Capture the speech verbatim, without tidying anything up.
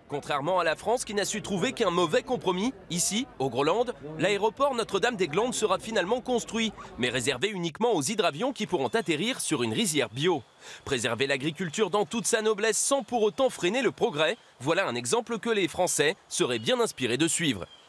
Contrairement à la France qui n'a su trouver qu'un mauvais compromis, ici, au Groenland, l'aéroport Notre-Dame-des-Glandes sera finalement construit, mais réservé uniquement aux hydravions qui pourront atterrir sur une rizière bio. Préserver l'agriculture dans toute sa noblesse sans pour autant freiner le progrès, voilà un exemple que les Français seraient bien inspirés de suivre.